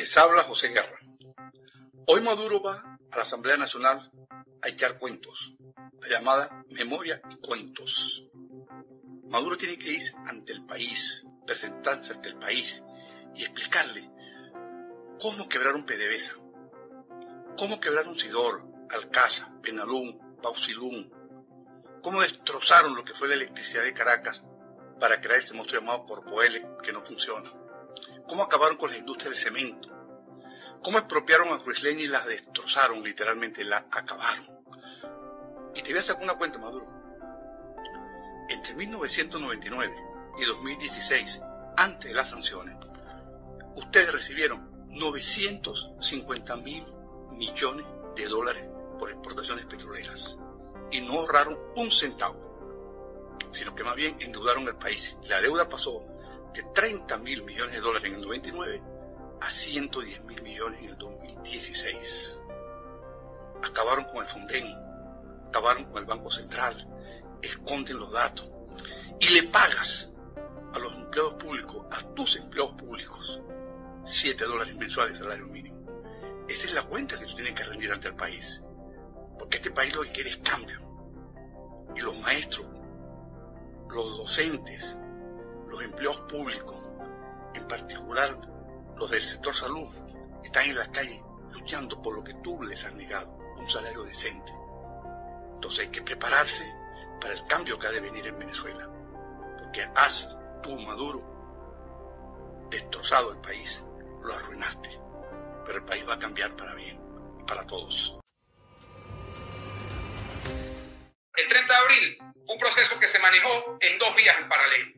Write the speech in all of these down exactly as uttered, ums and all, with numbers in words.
Les habla José Guerra. Hoy Maduro va a la Asamblea Nacional a echar cuentos, la llamada memoria y cuentos. Maduro tiene que ir ante el país, presentarse ante el país y explicarle cómo quebraron PDVSA, cómo quebraron Sidor, Alcázar, Penalún, Pausilún, cómo destrozaron lo que fue la electricidad de Caracas para crear ese monstruo llamado Corpoelec que no funciona, cómo acabaron con la industria del cemento, cómo expropiaron a Cruisleni y la destrozaron, literalmente la acabaron. Y te voy a sacar una cuenta, Maduro. Entre mil novecientos noventa y nueve y dos mil dieciséis, antes de las sanciones, ustedes recibieron novecientos cincuenta mil millones de dólares por exportaciones petroleras y no ahorraron un centavo, sino que más bien endeudaron el país. La deuda pasó de treinta mil millones de dólares en el noventa y nueve a ciento diez mil millones en el dos mil dieciséis. Acabaron con el Fonden, acabaron con el Banco Central, esconden los datos y le pagas a los empleados públicos, a tus empleados públicos, siete dólares mensuales de salario mínimo. Esa es la cuenta que tú tienes que rendir ante el país, porque este país lo que quiere es cambio. Y los maestros, los docentes, los empleados públicos, en particular los del sector salud, están en la calle luchando por lo que tú les has negado, un salario decente. Entonces hay que prepararse para el cambio que ha de venir en Venezuela, porque has tú, Maduro, destrozado el país, lo arruinaste, pero el país va a cambiar para bien, para todos. El treinta de abril fue un proceso que se manejó en dos vías en paralelo.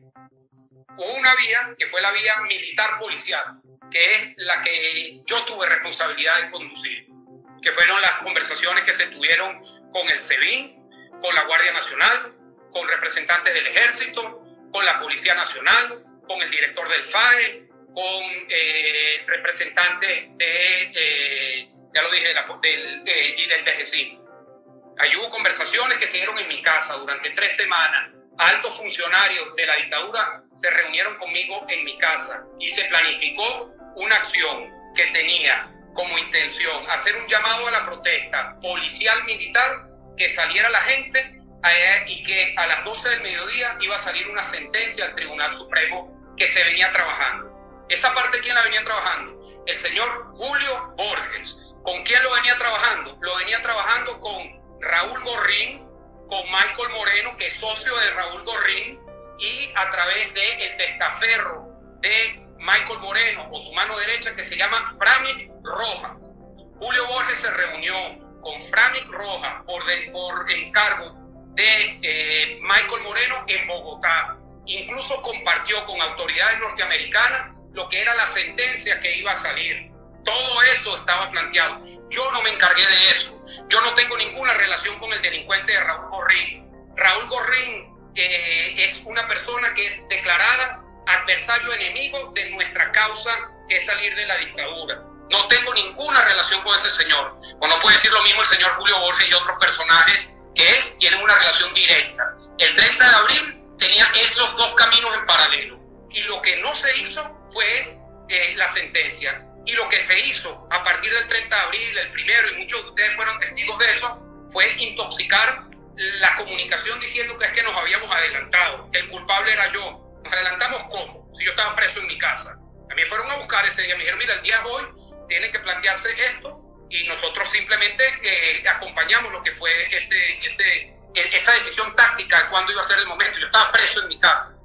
Hubo una vía que fue la vía militar-policial, que es la que yo tuve responsabilidad de conducir, que fueron las conversaciones que se tuvieron con el SEBIN, con la Guardia Nacional, con representantes del Ejército, con la Policía Nacional, con el director del F A E, con eh, representantes de, eh, ya lo dije, de la, del, de, y del D G C I N. Ahí hubo conversaciones que se dieron en mi casa durante tres semanas. Altos funcionarios de la dictadura se reunieron conmigo en mi casa y se planificó una acción que tenía como intención hacer un llamado a la protesta policial militar, que saliera la gente eh, y que a las doce del mediodía iba a salir una sentencia al Tribunal Supremo que se venía trabajando. Esa parte, ¿quién la venía trabajando? El señor Julio Borges. ¿Con quién lo venía trabajando? Lo venía trabajando con Raúl Gorrín, con Michael Moreno, que es socio de Raúl Gorrín, y a través del testaferro de Michael Moreno, o su mano derecha, que se llama Framic Rojas. Julio Borges se reunió con Framic Rojas por, de, por encargo de eh, Michael Moreno en Bogotá. Incluso compartió con autoridades norteamericanas lo que era la sentencia que iba a salir. Todo eso estaba planteado. Yo no me encargué de eso. Yo no tengo ninguna relación con el delincuente de Raúl Gorrín. Raúl Gorrín eh, es una persona que es declarada adversario enemigo de nuestra causa, que es salir de la dictadura. No tengo ninguna relación con ese señor. O no puede decir lo mismo el señor Julio Borges y otros personajes que tienen una relación directa. El treinta de abril tenía esos dos caminos en paralelo. Y lo que no se hizo fue eh, la sentencia. Y lo que se hizo a partir del treinta de abril, el primero, y muchos de ustedes fueron testigos de eso, fue intoxicar la comunicación diciendo que es que nos habíamos adelantado, que el culpable era yo. ¿Nos adelantamos cómo? Si yo estaba preso en mi casa. A mí fueron a buscar ese día, me dijeron, mira, el día de hoy tiene que plantearse esto, y nosotros simplemente eh, acompañamos lo que fue ese, ese, esa decisión táctica de cuándo iba a ser el momento. Yo estaba preso en mi casa.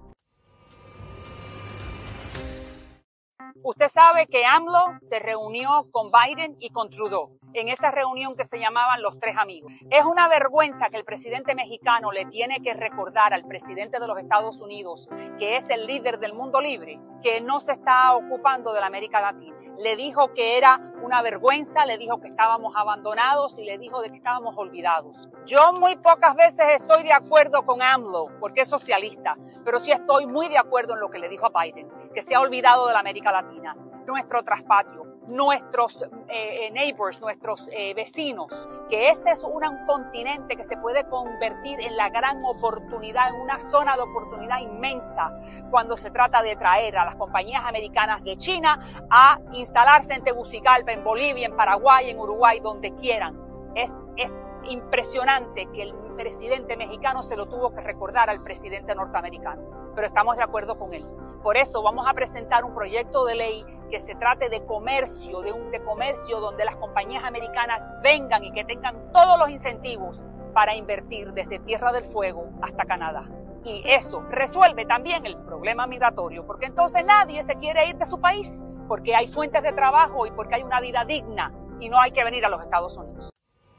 Usted sabe que AMLO se reunió con Biden y con Trudeau en esa reunión que se llamaban los tres amigos. Es una vergüenza que el presidente mexicano le tiene que recordar al presidente de los Estados Unidos, que es el líder del mundo libre, que no se está ocupando de la América Latina. Le dijo que era una vergüenza, le dijo que estábamos abandonados y le dijo de que estábamos olvidados. Yo muy pocas veces estoy de acuerdo con AMLO porque es socialista, pero sí estoy muy de acuerdo en lo que le dijo a Biden, que se ha olvidado de la América Latina, nuestro traspatio. nuestros eh, neighbors, nuestros eh, vecinos, que este es un, un continente que se puede convertir en la gran oportunidad, en una zona de oportunidad inmensa cuando se trata de traer a las compañías americanas de China a instalarse en Tegucigalpa, en Bolivia, en Paraguay, en Uruguay, donde quieran. Es, es impresionante que el presidente mexicano se lo tuvo que recordar al presidente norteamericano, pero estamos de acuerdo con él. Por eso vamos a presentar un proyecto de ley que se trate de comercio, de un de comercio donde las compañías americanas vengan y que tengan todos los incentivos para invertir desde Tierra del Fuego hasta Canadá. Y eso resuelve también el problema migratorio, porque entonces nadie se quiere ir de su país, porque hay fuentes de trabajo y porque hay una vida digna y no hay que venir a los Estados Unidos.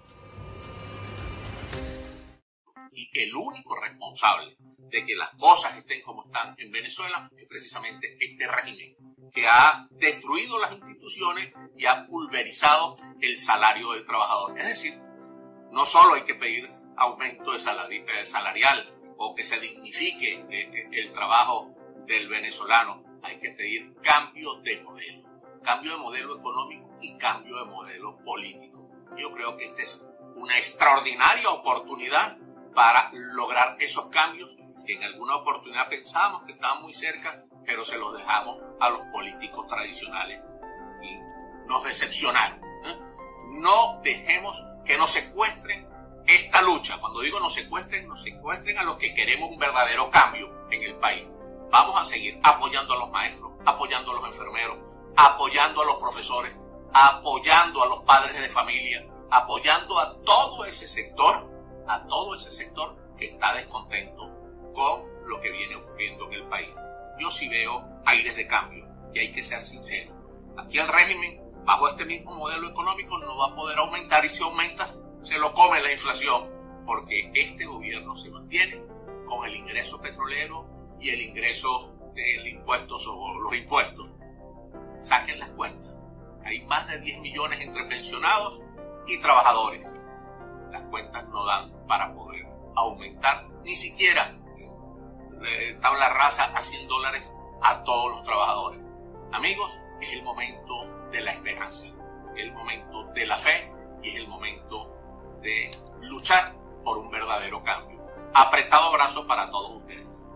Y el único responsable de que las cosas estén como están en Venezuela es precisamente este régimen que ha destruido las instituciones y ha pulverizado el salario del trabajador. Es decir, no solo hay que pedir aumento de salario, eh, salarial o que se dignifique eh, el trabajo del venezolano, hay que pedir cambio de modelo, cambio de modelo económico y cambio de modelo político. Yo creo que esta es una extraordinaria oportunidad para lograr esos cambios que en alguna oportunidad pensábamos que estaban muy cerca, pero se los dejamos a los políticos tradicionales y nos decepcionaron. ¿eh? No dejemos que nos secuestren esta lucha. Cuando digo nos secuestren, nos secuestren a los que queremos un verdadero cambio en el país. Vamos a seguir apoyando a los maestros, apoyando a los enfermeros, apoyando a los profesores, apoyando a los padres de familia, apoyando a todo ese sector a todo ese sector que está descontento con lo que viene ocurriendo en el país. Yo sí veo aires de cambio y hay que ser sincero. Aquí el régimen, bajo este mismo modelo económico, no va a poder aumentar y si aumenta, se lo come la inflación, porque este gobierno se mantiene con el ingreso petrolero y el ingreso del impuesto sobre los impuestos. Saquen las cuentas. Hay más de diez millones entre pensionados y trabajadores. Las cuentas no dan para poder aumentar ni siquiera eh, tabla rasa a cien dólares a todos los trabajadores. Amigos, es el momento de la esperanza, es el momento de la fe y es el momento de luchar por un verdadero cambio. Apretado abrazo para todos ustedes.